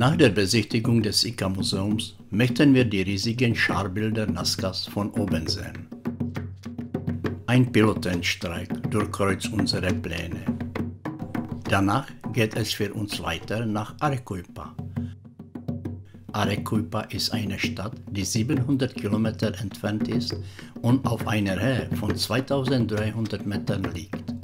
Nach der Besichtigung des Ica-Museums möchten wir die riesigen Scharbilder Nazcas von oben sehen. Ein Pilotenstreik durchkreuzt unsere Pläne. Danach geht es für uns weiter nach Arequipa. Arequipa ist eine Stadt, die 700 Kilometer entfernt ist und auf einer Höhe von 2300 Metern liegt.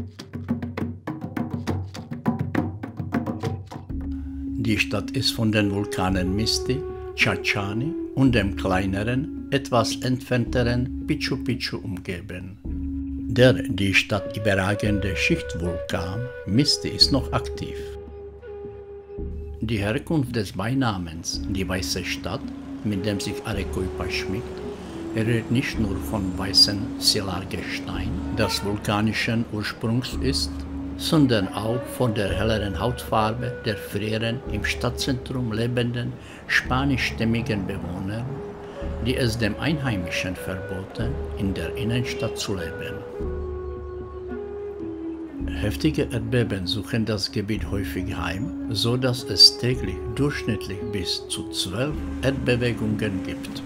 Die Stadt ist von den Vulkanen Misti, Chachani und dem kleineren, etwas entfernteren Picchu Picchu umgeben. Der die Stadt überragende Schichtvulkan Misti ist noch aktiv. Die Herkunft des Beinamens die Weiße Stadt, mit dem sich Arequipa schmückt, rührt nicht nur vom weißen Sillargestein, das vulkanischen Ursprungs ist, sondern auch von der helleren Hautfarbe der früheren im Stadtzentrum lebenden spanischstämmigen Bewohner, die es dem Einheimischen verboten, in der Innenstadt zu leben. Heftige Erdbeben suchen das Gebiet häufig heim, so dass es täglich durchschnittlich bis zu 12 Erdbewegungen gibt.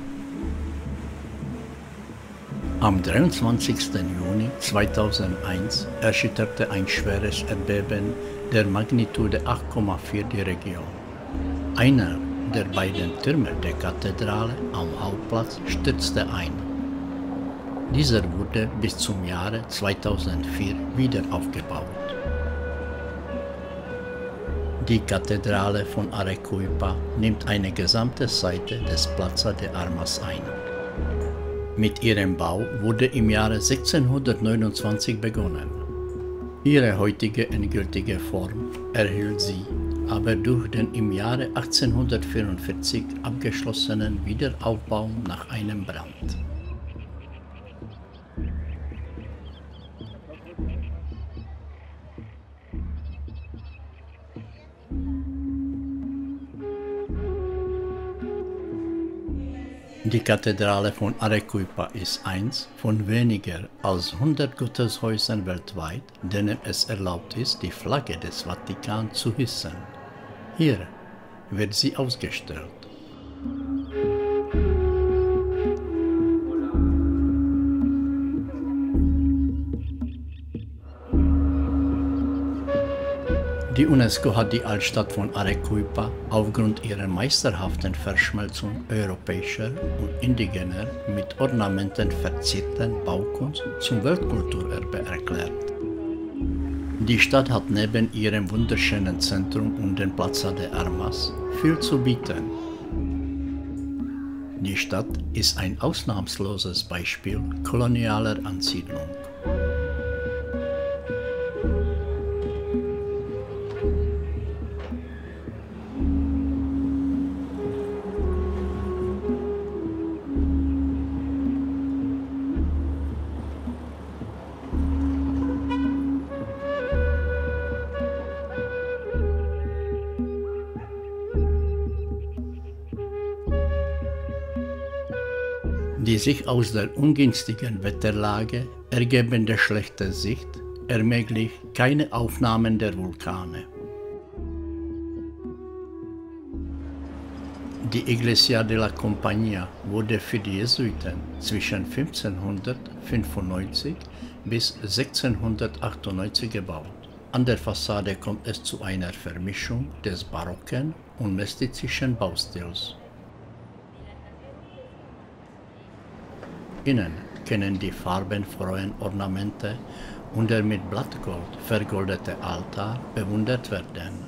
Am 23. Juni 2001 erschütterte ein schweres Erdbeben der Magnitude 8,4 die Region. Einer der beiden Türme der Kathedrale am Hauptplatz stürzte ein. Dieser wurde bis zum Jahre 2004 wieder aufgebaut. Die Kathedrale von Arequipa nimmt eine gesamte Seite des Plaza de Armas ein. Mit ihrem Bau wurde im Jahre 1629 begonnen. Ihre heutige endgültige Form erhielt sie aber durch den im Jahre 1844 abgeschlossenen Wiederaufbau nach einem Brand. Die Kathedrale von Arequipa ist eins von weniger als 100 Gotteshäusern weltweit, denen es erlaubt ist, die Flagge des Vatikan zu hissen. Hier wird sie ausgestellt. Die UNESCO hat die Altstadt von Arequipa aufgrund ihrer meisterhaften Verschmelzung europäischer und indigener mit Ornamenten verzierten Baukunst zum Weltkulturerbe erklärt. Die Stadt hat neben ihrem wunderschönen Zentrum und dem Plaza de Armas viel zu bieten. Die Stadt ist ein ausnahmsloses Beispiel kolonialer Ansiedlung. Die sich aus der ungünstigen Wetterlage ergebende schlechte Sicht ermöglicht keine Aufnahmen der Vulkane. Die Iglesia de la Compañía wurde für die Jesuiten zwischen 1595 bis 1698 gebaut. An der Fassade kommt es zu einer Vermischung des barocken und mestizischen Baustils. Innen können die farbenfrohen Ornamente und der mit Blattgold vergoldete Altar bewundert werden.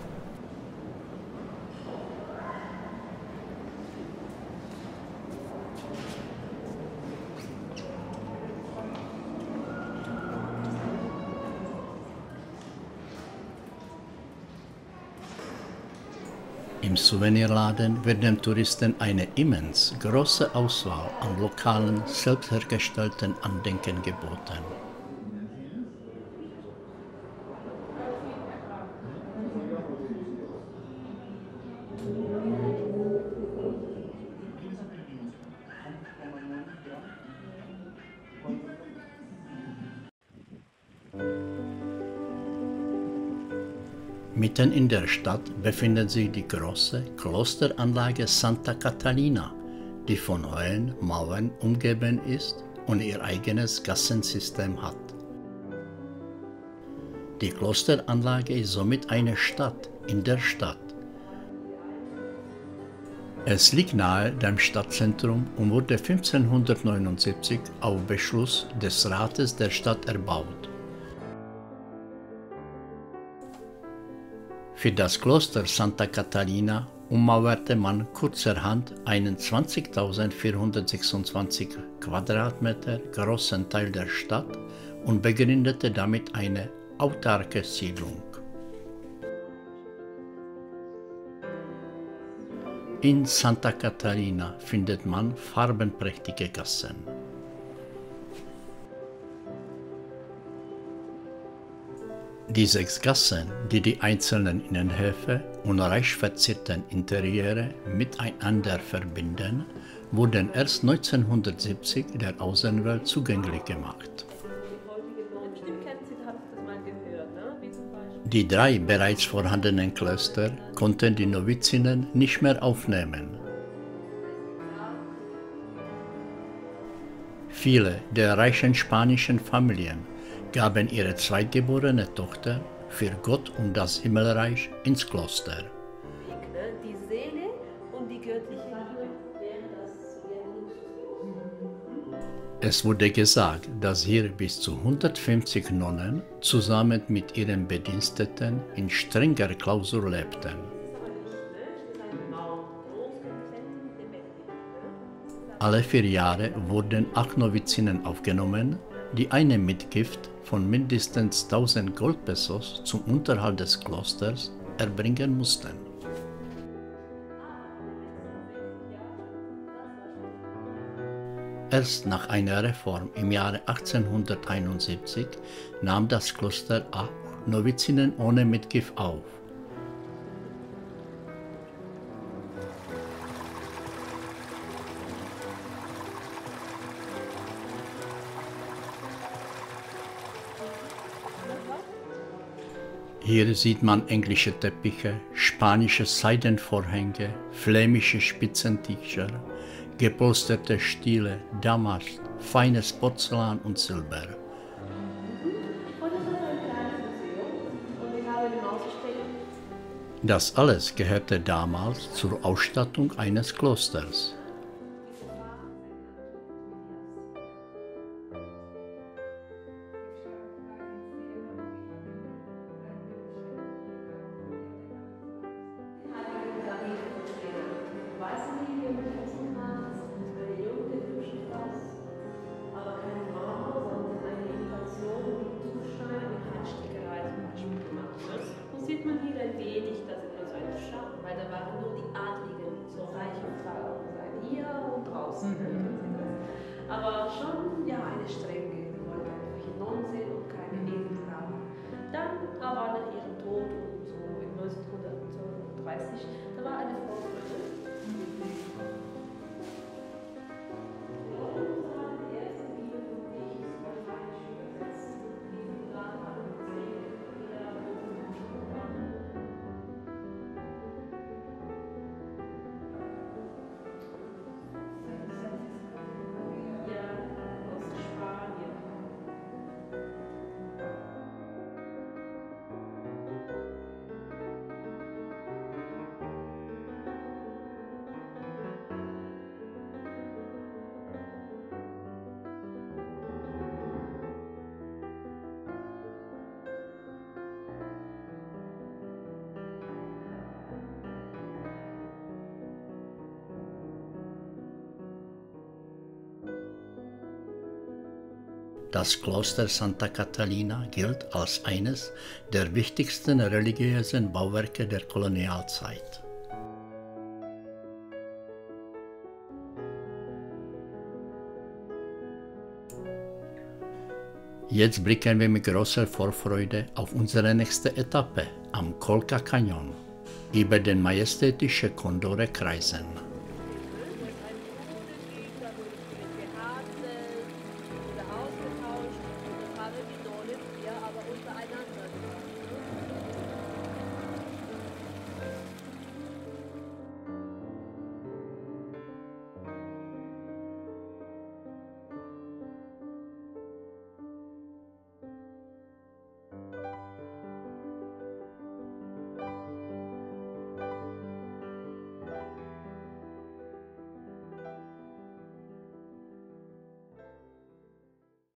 Im Souvenirladen wird dem Touristen eine immens große Auswahl an lokalen, selbst hergestellten Andenken geboten. Mitten in der Stadt befindet sich die große Klosteranlage Santa Catalina, die von hohen Mauern umgeben ist und ihr eigenes Gassensystem hat. Die Klosteranlage ist somit eine Stadt in der Stadt. Es liegt nahe dem Stadtzentrum und wurde 1579 auf Beschluss des Rates der Stadt erbaut. Für das Kloster Santa Catalina ummauerte man kurzerhand einen 20.426 Quadratmeter großen Teil der Stadt und begründete damit eine autarke Siedlung. In Santa Catalina findet man farbenprächtige Gassen. Die 6 Gassen, die die einzelnen Innenhöfe und reich verzierten Interiere miteinander verbinden, wurden erst 1970 der Außenwelt zugänglich gemacht. Die 3 bereits vorhandenen Klöster konnten die Novizinnen nicht mehr aufnehmen. Viele der reichen spanischen Familien gaben ihre zweitgeborene Tochter für Gott und das Himmelreich ins Kloster. Die Seele und die göttliche Liebe. Es wurde gesagt, dass hier bis zu 150 Nonnen zusammen mit ihren Bediensteten in strenger Klausur lebten. Alle 4 Jahre wurden 8 Novizinnen aufgenommen, die eine Mitgift von mindestens 1000 Goldpesos zum Unterhalt des Klosters erbringen mussten. Erst nach einer Reform im Jahre 1871 nahm das Kloster auch Novizinnen ohne Mitgift auf. Hier sieht man englische Teppiche, spanische Seidenvorhänge, flämische Spitzentücher, gepolsterte Stühle, Damast, feines Porzellan und Silber. Das alles gehörte damals zur Ausstattung eines Klosters. Sieht man hier ein wenig, das ist nur so ein Schatten, weil da waren nur die Adligen, so reiche Frauen, hier und draußen. Aber schon ja eine strenge, die wollten einfach hier Nonnen sehen und keine Edelfrauen. Dann aber nach ihrem Tod und so in 1932, da war eine Frau Das Kloster Santa Catalina gilt als eines der wichtigsten religiösen Bauwerke der Kolonialzeit. Jetzt blicken wir mit großer Vorfreude auf unsere nächste Etappe am Colca Cañón. Über den majestätischen Condore kreisen.